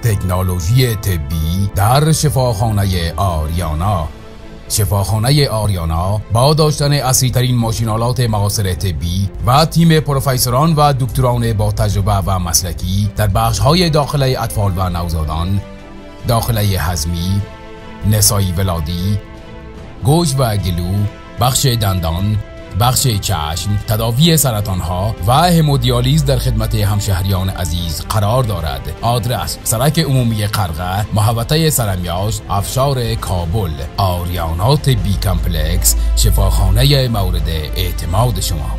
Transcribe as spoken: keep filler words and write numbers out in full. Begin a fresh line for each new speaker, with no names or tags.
تکنولوژی طبی در شفاخانه آریانا. شفاخانه آریانا با داشتن اصلی‌ترین ماشین‌آلات معاصر طبی و تیم پروفسوران و دکتران با تجربه و مسلکی در بخش‌های داخله اطفال و نوزادان، داخله هضمی، نسایی ولادی، گوش و گلو، بخش دندان، بخش چشم، تداوی سرطان‌ها و همودیالیز در خدمت همشهریان عزیز قرار دارد. آدرس: سرک عمومی قرغه، محوطه سرمیاش، افشار کابل. آریانا طبی کمپلکس، شفاخانه مورد اعتماد شما.